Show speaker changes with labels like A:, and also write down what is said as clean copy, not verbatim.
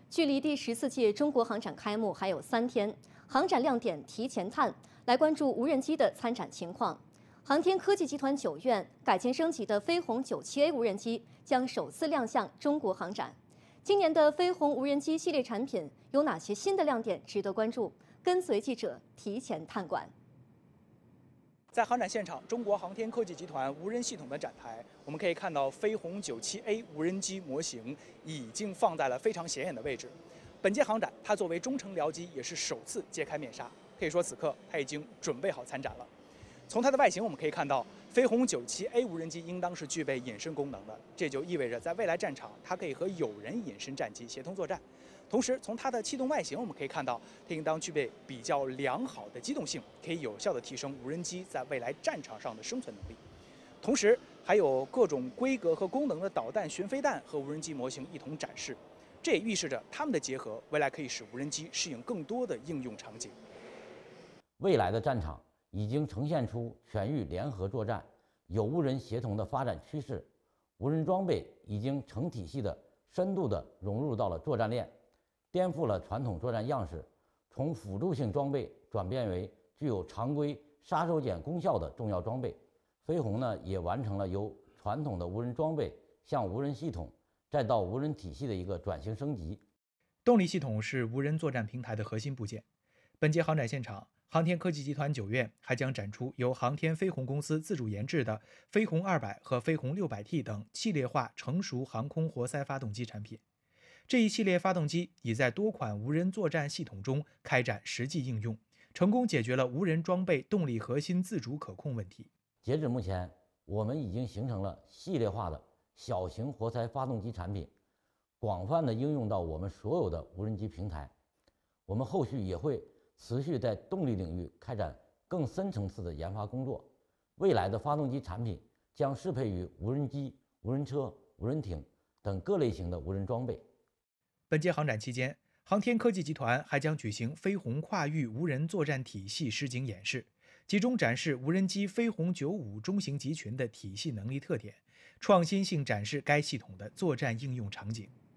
A: 距离第14届中国航展开幕还有3天，航展亮点提前探，来关注无人机的参展情况。航天科技集团9院改进升级的飞鸿 97A 无人机将首次亮相中国航展。今年的飞鸿无人机系列产品有哪些新的亮点值得关注？跟随记者提前探馆。
B: 在航展现场，中国航天科技集团无人系统的展台，我们可以看到飞鸿 97A 无人机模型已经放在了非常显眼的位置。本届航展，它作为中程僚机，也是首次揭开面纱，可以说此刻它已经准备好参展了。从它的外形，我们可以看到，飞鸿 97A 无人机应当是具备隐身功能的，这就意味着在未来战场，它可以和有人隐身战机协同作战。同时，从它的气动外形，我们可以看到，它应当具备比较良好的机动性，可以有效地提升无人机在未来战场上的生存能力。同时，还有各种规格和功能的导弹、巡飞弹和无人机模型一同展示，这也预示着它们的结合，未来可以使无人机适应更多的应用场景。
C: 未来的战场已经呈现出全域联合作战、有无人协同的发展趋势，无人装备已经成体系的深度地融入到了作战链，颠覆了传统作战样式，从辅助性装备转变为具有常规杀手锏功效的重要装备。飞鸿呢，也完成了由传统的无人装备向无人系统再到无人体系的一个转型升级。
B: 动力系统是无人作战平台的核心部件。本届航展现场，航天科技集团9院还将展出由航天飞鸿公司自主研制的飞鸿200和飞鸿600T 等系列化成熟航空活塞发动机产品。这一系列发动机已在多款无人作战系统中开展实际应用，成功解决了无人装备动力核心自主可控问题。
C: 截止目前，我们已经形成了系列化的小型活塞发动机产品，广泛的应用到我们所有的无人机平台。我们后续也会持续在动力领域开展更深层次的研发工作。未来的发动机产品将适配于无人机、无人车、无人艇等各类型的无人装备。
B: 本届航展期间，航天科技集团还将举行飞鸿跨域无人作战体系实景演示，集中展示无人机飞鸿95中型集群的体系能力特点，创新性展示该系统的作战应用场景。